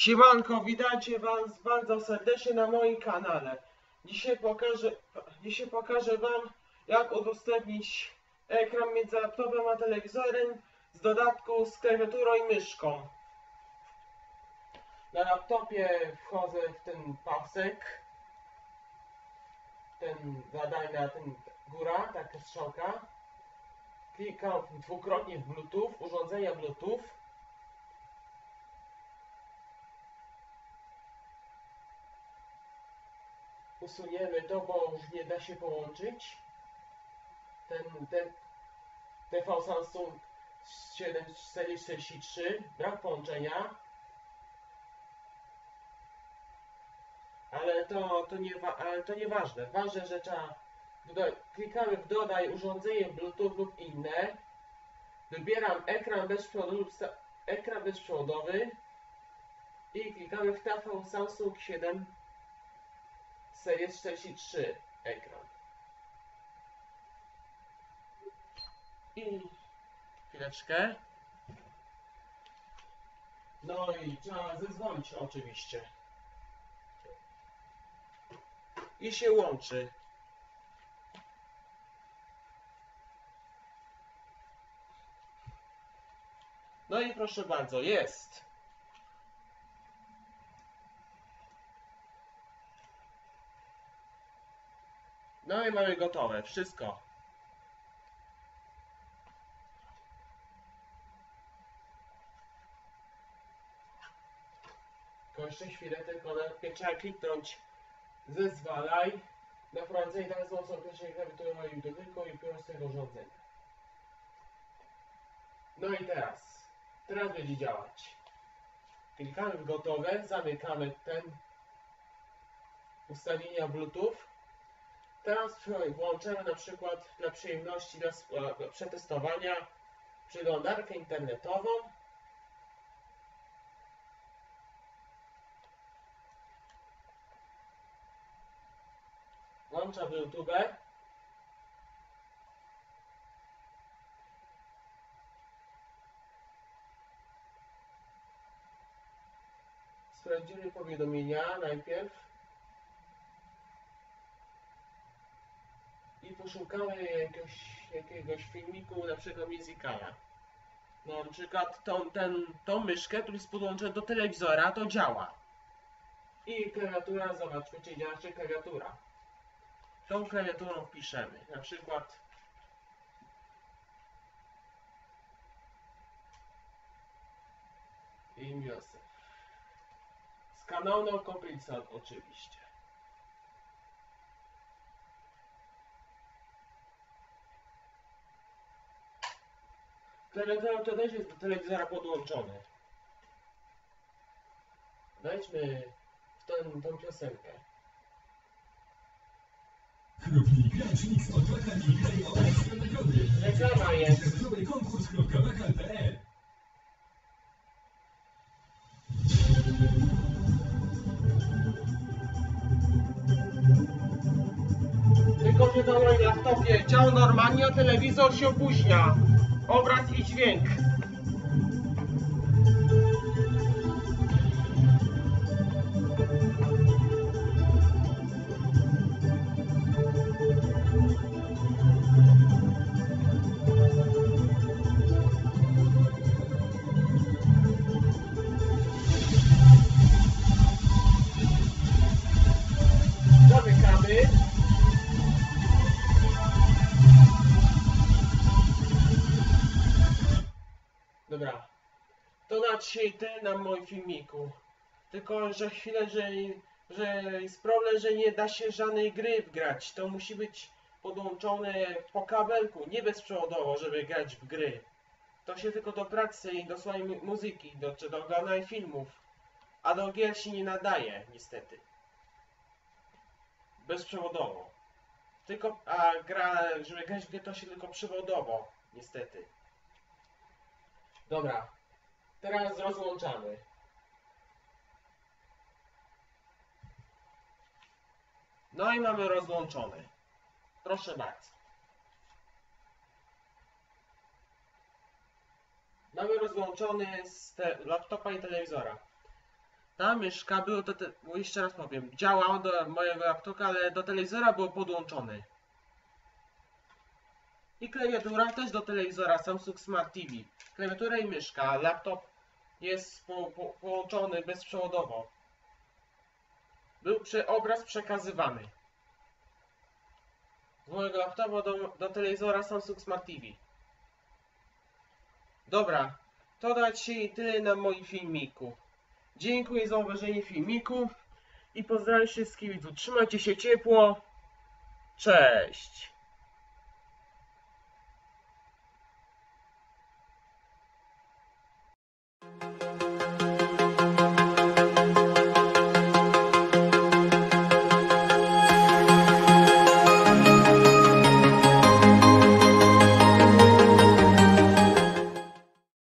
Siemanko, witajcie was bardzo serdecznie na moim kanale. Dzisiaj pokażę wam, jak udostępnić ekran między laptopem a telewizorem z dodatku z klawiaturą i myszką. Na laptopie wchodzę w ten pasek, ten zadania, ten góra, taka strzałka. Klikam dwukrotnie w Bluetooth, urządzenia Bluetooth. Usuniemy to, bo już nie da się połączyć. Ten TV Samsung 7443, brak połączenia. Ale to nieważne. Ważne, że klikamy w dodaj urządzenie Bluetooth lub inne. Wybieram ekran bezprzewodowy lub ekran bezprzewodowy i klikamy w TV Samsung 7 Series 43 ekran. I chwileczkę. No i trzeba zezwolić oczywiście. I się łączy. No i proszę bardzo, jest. No i mamy gotowe, wszystko. Tylko jeszcze chwilę, tylko trzeba kliknąć zezwalaj na wprowadzenie tak zwaną pierwszej klawiatury i tylko i z tego urządzenia. No i teraz będzie działać. Klikamy w gotowe, zamykamy ten ustawienia Bluetooth. Teraz włączamy na przykład dla przyjemności, dla przetestowania przeglądarkę internetową. Włączam YouTube. Sprawdzimy powiadomienia najpierw. I poszukamy jakiegoś filmiku, na przykład Musicala. No, na przykład tą myszkę, która jest podłączona do telewizora, to działa. I klawiatura, zobaczmy, czy działa jeszcze klawiatura. Tą klawiaturą wpiszemy, na przykład Józef. Z kanału No Complete oczywiście. Klawiatura to też jest do telewizora podłączony. Wejdźmy w tą piosenkę. Reklama jest. Tylko że na moim laptopie działa normalnie, a telewizor się opóźnia. Obraz i dźwięk. Zamykamy. Dobra, to na dzisiaj tyle na moim filmiku. Tylko, że chwilę, że jest problem, że nie da się żadnej gry wgrać. To musi być podłączone po kabelku, nie bezprzewodowo, żeby grać w gry. To się tylko do pracy i do słuchania muzyki, czy do oglądania filmów. A do gier się nie nadaje, niestety. Bezprzewodowo. Żeby grać w grę, to się tylko przewodowo, niestety. Dobra, teraz rozłączamy. No i mamy rozłączony. Proszę bardzo. Mamy rozłączony z laptopa i telewizora. Ta myszka było bo jeszcze raz powiem, działa do mojego laptopa, ale do telewizora było podłączony. I klawiatura też do telewizora Samsung Smart TV. Klawiatura i myszka, laptop jest połączony bezprzewodowo. Był obraz przekazywany z mojego laptopa do telewizora Samsung Smart TV. Dobra, to na dzisiaj tyle na moim filmiku. Dziękuję za obejrzenie filmiku i pozdrawiam wszystkich widzów. Trzymajcie się ciepło. Cześć!